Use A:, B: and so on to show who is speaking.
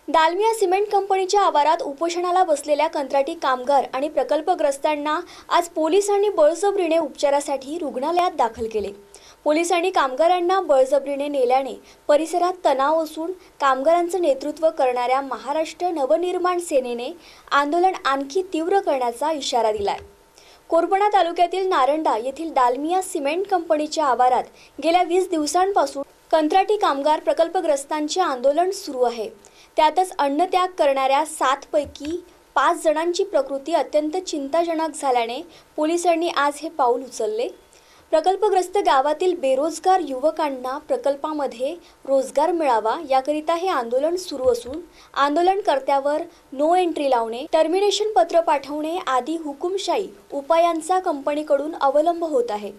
A: Dalmiya cement कंपनीच्या आवारात उपोषणाला बसलेल्या कंत्राटी कामगार आणि प्रकल्पग्रस्तांना आज पोलिसांनी बळजबरीने उपचारासाठी रुग्णालयात दाखल केले। पोलिसांनी कामगारांना बळजबरीने नेल्याने परिसरात तणाव असून कामगारांचं नेतृत्व करणाऱ्या महाराष्ट्र नवनिर्माण सेनेने आंदोलन आणखी तीव्र करण्याचा इशारा दिलाय। कोरपणा तालुक्यातील नारंडा येथील दालमिया सिमेंट कंपनीच्या आवारात गेल्या 20 दिवसांपासून कंत्राटी कामगार प्रकल्पग्रस्तांचे आंदोलन सुरू आहे। त्यातच अन्नत्याग करणाऱ्या 7 पैकी 5 जणांची प्रकृती अत्यंत चिंताजनक झाल्याने पोलिसांनी आज हे पाऊल उचलले। प्रकल्पग्रस्त गावातील बेरोजगार युवकांना प्रकल्पामध्ये रोजगार मिळावा याकरिता हे आंदोलन सुरू असून आंदोलनकर्त्यावर नो एंट्री लावणे, टर्मिनेशन पत्र पाठवणे आदी हुकुमशाही उपायांचा कंपनीकडून अवलंब होत आहे।